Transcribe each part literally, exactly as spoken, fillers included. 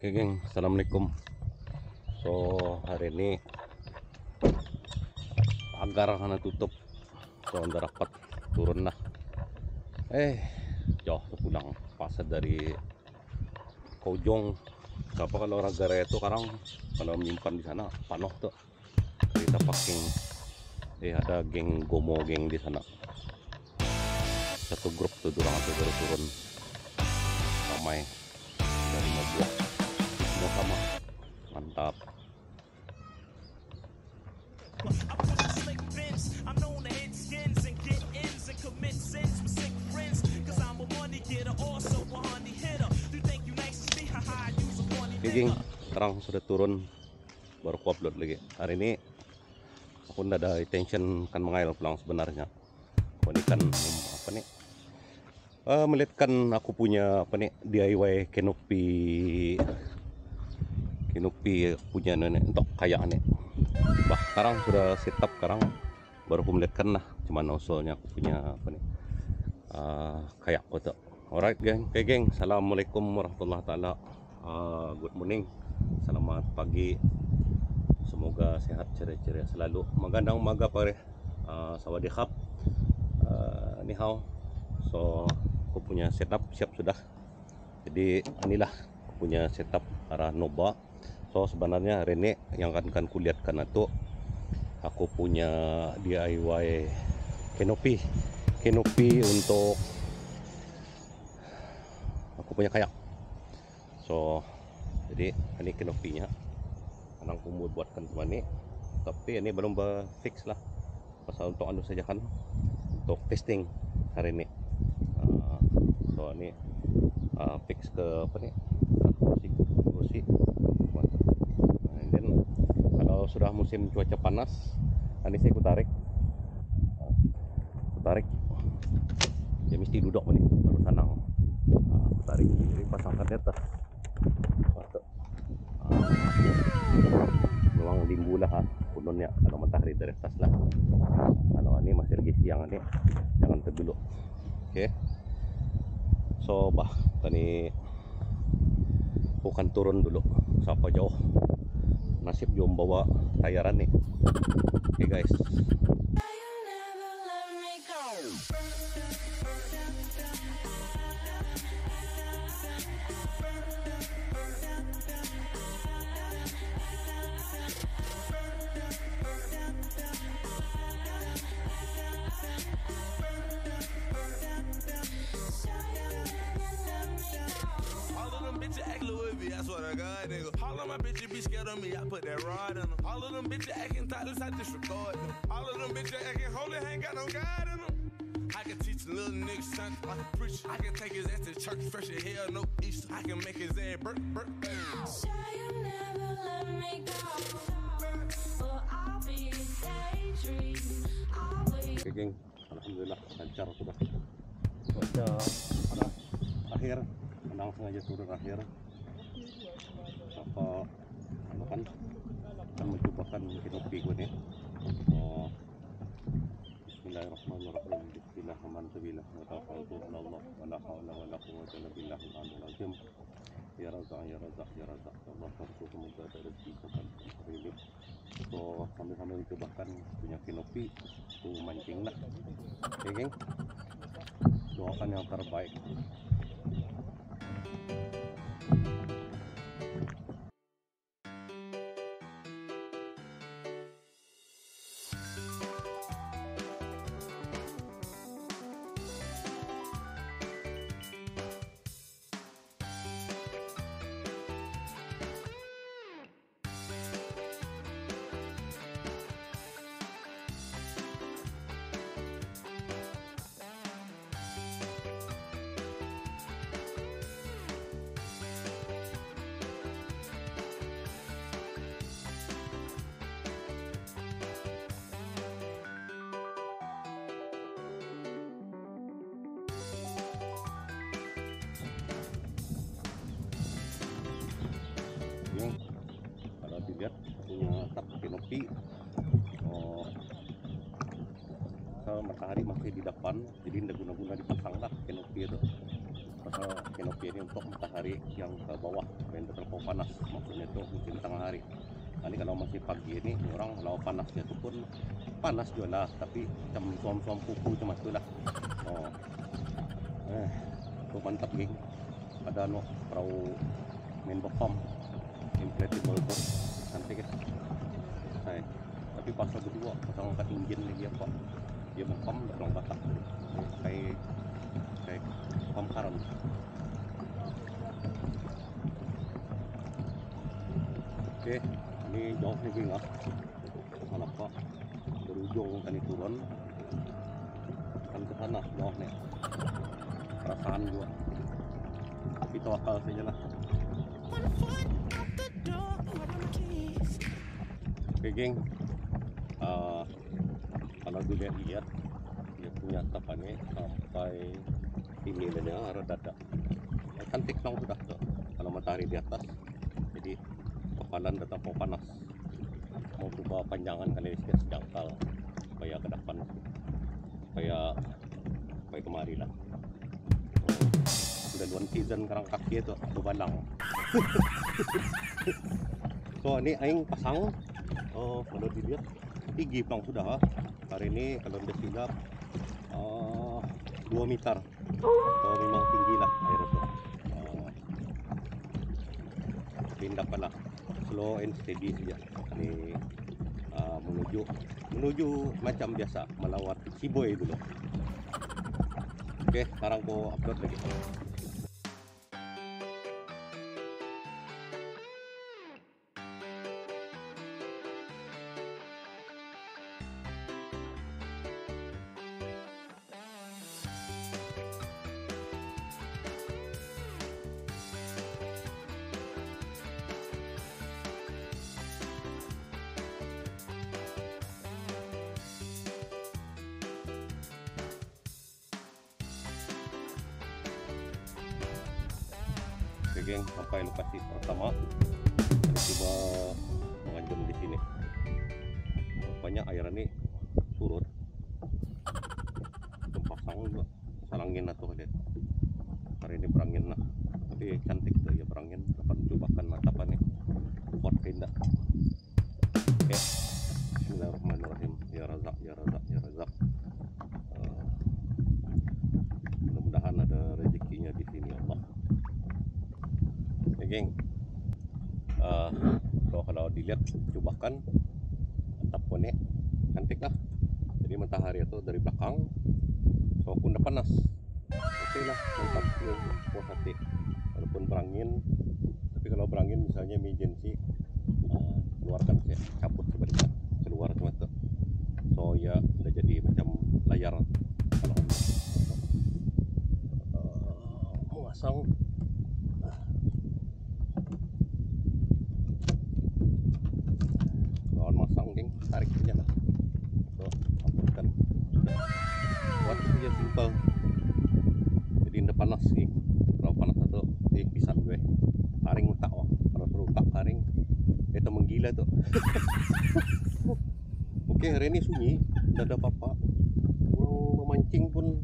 Oke geng, assalamualaikum. So hari ini pagar karena tutup, so anda rapat turun lah. Eh jauh pulang pasar dari Kojong. Siapa kalau ragara itu sekarang kalau menyimpan di sana panuh tuh. Kita packing. Eh ada geng Gomo geng di sana. Satu grup tuh durang atau baru turun ramai dari lima buah. Semua sama mantap. Oke geng, sekarang sudah turun, baru ku upload lagi. Hari ini aku ndak ada intention kan mengail pulang sebenarnya. Aku ini kan apa nih? Uh, melihatkan aku punya apa nih D I Y canopy canopy punya nenek untuk kayak nih. Bah, sekarang sudah setup sekarang baru aku melihatkan lah cuman usulnya aku punya apa nih uh, kayak foto. Alright geng, oke geng, assalamualaikum warahmatullahi taala. Uh, good morning, selamat pagi, semoga sehat ceria-ceria selalu. Magandang umaga pare, uh, sawadee-khap, uh, ni hao. So aku punya setup siap sudah, jadi inilah aku punya setup arah Nova. So sebenarnya hari ini yang akan kan kulihatkan itu aku punya D I Y canopy canopy untuk aku punya kayak. So jadi ini kanopinya anak umur buatkan cuma ini, tapi ini belum fix lah pasal untuk anu saja kan untuk testing hari ini. Uh, so ini uh, fix ke apa nih kursi kursi. And then kalau sudah musim cuaca panas, ini saya ku tarik ku tarik ya mesti duduk nih baru tenang. Uh, ku tarik jadi pasangkan di atas. Memang limbu lah ha, pununnya kalau matahari dari atas lah. Kalau ini masih lagi siang ini jangan terdulu. Oke okay. So bah tadi bukan turun dulu siapa jauh nasib jom bawa tayaran nih. Oke okay, guys. I swear to God, nigga. All of my bitches be scared of me, I put that rod in them. All of them bitches acting thoughtless, I disregard them. All of them bitches acting holy, ain't got no God in them. I can teach a little nigga something like a preacher. I can take his ass to church, fresh as hell, no Easter. I can make his ass burp, burp, burp. Sure you never let me go, but I'll be daydream. Oke geng, alhamdulillah lancar sudah. Cuaca panas akhir, menang sengaja turun akhir. Apa anu kan akan mencobakan canopy gue nih. Oh, Bismillahirrahmanirrahim. Bismillahirrahmanirrahim. Wa tawakkaltu 'ala Allah wa la haula wa la quwwata illa billahil aliyyil azim. Ya Razak, ya Razak, ya Razak. Allah farsu semoga ada rezeki kapan hari ini. So sambil-sambil mencobakan punya canopy tuh mancing lah. Oke geng, doakan yang terbaik. Kalau dilihat punya atap canopy, oh, kalau matahari masih di depan, jadi tidak guna-guna dipasang lah canopy itu. pasal kanopi ini untuk matahari yang ke bawah dan terlalu panas, maksudnya itu musim tengah hari. Kali kalau masih pagi ini orang kalau panasnya itu pun panas juga lah, tapi macam suam-suam kuku cuma itu lah. Oh, eh, itu mantap geng. Ada no perahu main bepom inflatable boat cantik ya. Nah, tapi pasal berdua pasal angkat engine lagi apa dia bepom dalam batak kayak kayak pom karam. Oke, ini jauh nih geng ah. Kenapa berujung tadi turun kan ke sana jauh nih perasaan gua, tapi tawakal saja lah. Oke geng, uh, kalau dilihat-lihat dia punya tapannya sampai ini dan ya arah dada. Eh, cantik dong sudah tuh kalau matahari di atas, jadi kepalan tetap mau panas. Mau coba panjangan kali sedikit sejangkal supaya ke depan, supaya supaya kemari lah. Udah dua season kerang kaki itu bebalang. So ini aing pasang. Oh, kalau dilihat tinggi pang sudah ha. Hari ini kalau udah silap uh, dua meter. So memang tinggi lah air itu. Uh, pindah lah slow and steady saja. Ini uh, menuju menuju macam biasa melawat Siboy dulu. Oke, sekarang aku upload lagi. Oke geng, sampai lokasi pertama. Kita coba menganjur di sini. Rupanya air ini surut. Pasang juga salangin atau lihat. Hari ini berangin lah. Tapi cantik tuh ya berangin. Dapat cobakan matapan nih. Kuat pindah. Oke. Bismillahirrahmanirrahim. Ya Razak, ya Razak, ya Razak. Uh, mudah-mudahan ada rezekinya di sini Allah. Oke geng, uh, so kalau dilihat cobakan atap pone cantik lah. Jadi matahari itu dari belakang, so pun udah panas. Oke lah, mantap nih, puas hati. Walaupun berangin, tapi kalau berangin misalnya emergency, uh, keluarkan saya cabut sebentar keluar cuma tuh. So ya udah jadi macam layar kalau uh, memasang. Tarik saja lah. So, hapuskan. Buat saja simpel. Jadi tidak panas sih. Kalau panas satu, eh pisang gue. Karing utak wah. Kalau suruh utak karing, itu menggila tuh. Oke, hari ini sunyi, tidak ada apa-apa. Orang memancing pun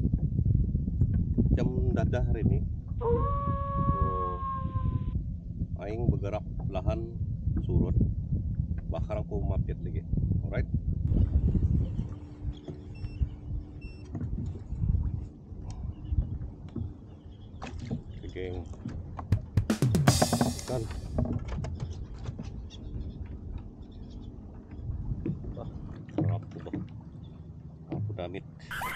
jam dadah hari ini. So, aing bergerak perlahan surut. Bakar aku mapit lagi. Alright. Oke geng. Kan. Wah, rapuh bah. Rapuh damit.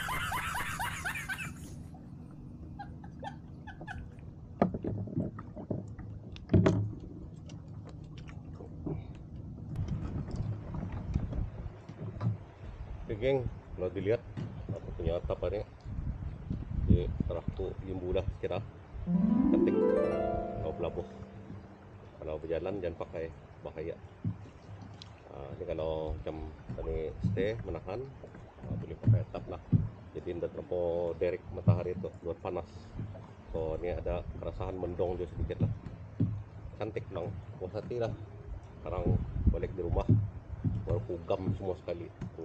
Oke geng, kalau dilihat aku punya atap ini di terahku jembulah kira cantik. Kalau pelabuh, kalau berjalan jangan pakai bahaya. Nah, ini kalau macam tadi stay menahan, nah, boleh pakai atap lah. Jadi tidak terlalu derek matahari itu buat panas. So ini ada kerasahan mendong juga sedikit lah. Cantik dong, puas hati lah. Sekarang balik di rumah baru ku gam semua sekali, ku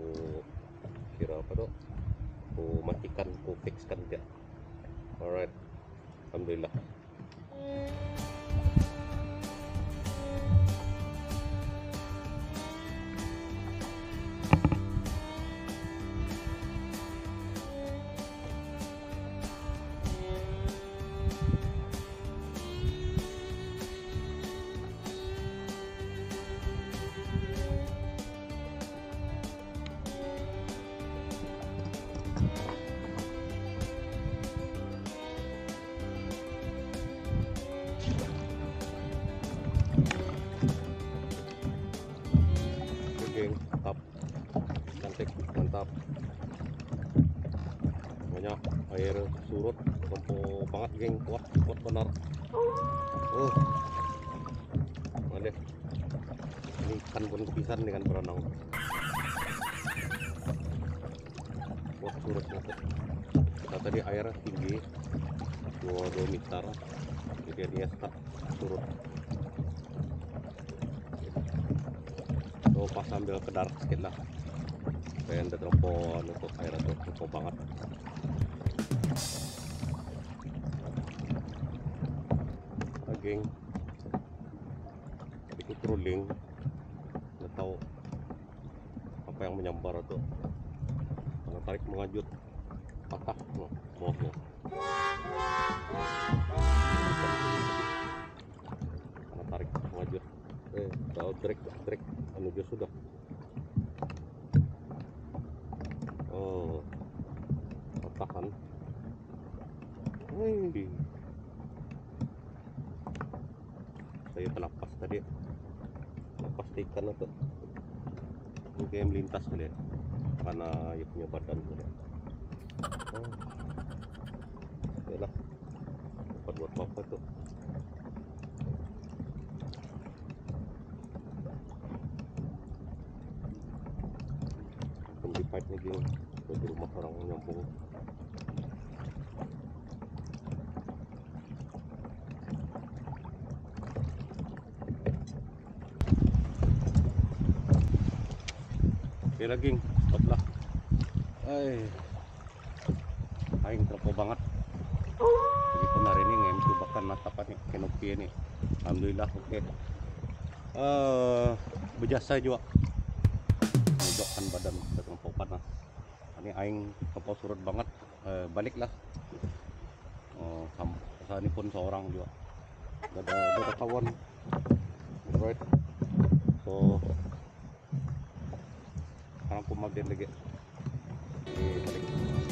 kira apa tuh, ku matikan, ku fixkan dia. Alright, Alhamdulillah. Geng, mantap, cantik, mantap. Banyak air surut, tempo banget geng, kuat, kuat benar. Oh, mana? Ini ikan pun kepisan dengan berenang. Kuat surut nanti. Nah, tadi air tinggi, dua dua meter, jadi dia start surut. Pas sambil kedar sedikit lah supaya ada teropon untuk air itu cukup banget. Nah, geng, tadi ku trolling nggak tahu apa yang menyambar tuh, karena tarik mengajut patah noh bawahnya. Karena tarik mengajut eh tahu trik trik menuju sudah. Oh, patahan. Wih, saya terlepas tadi, lepas ikan itu mungkin melintas kali ya, karena ia punya badan kali. Oh, yalah, dapat buat apa tuh. Di pipe nya gini, di rumah orang nyambung. Oke lagi, stop lah. Eh, aing terpo banget. Jadi pun hari ini ngem cobakan natapan nih, kenopi ini. Alhamdulillah oke. Okay. Uh, berjasa juga. Menunjukkan badan terlampau panas. Ini aing terlampau surut banget. Uh, baliklah. Oh, uh, ini pun seorang juga. Ada ada kawan. Alright. So sekarang aku magden lagi. Ini balik.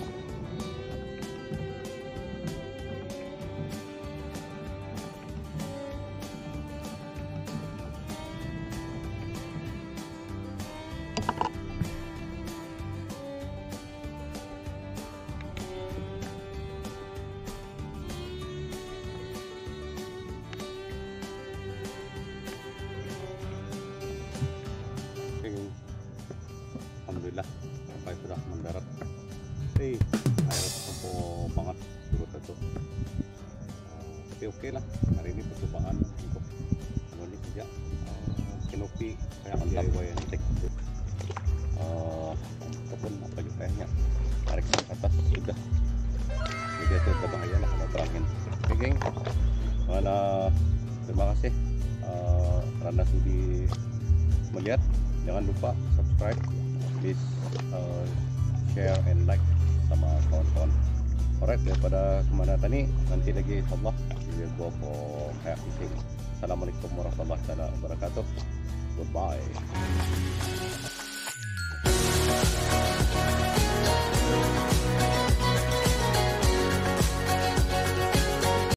Alhamdulillah sampai sudah mendarat. Hei, air terlampau banget surut itu. Uh, tapi oke lah, hari ini percobaan untuk ini saja. Uh, kenopi kayak D I Y yang tek. Uh, ataupun apa juga kayaknya tarik ke atas sudah. Jadi itu berbahaya lah kalau terangin. Oke geng, mana terima kasih uh, karena sudi melihat. Jangan lupa subscribe, please uh, share and like sama kawan-kawan. Alright, daripada kemana tadi nanti lagi insyaallah we will go for kayak fishing. Assalamualaikum warahmatullahi wabarakatuh. Goodbye.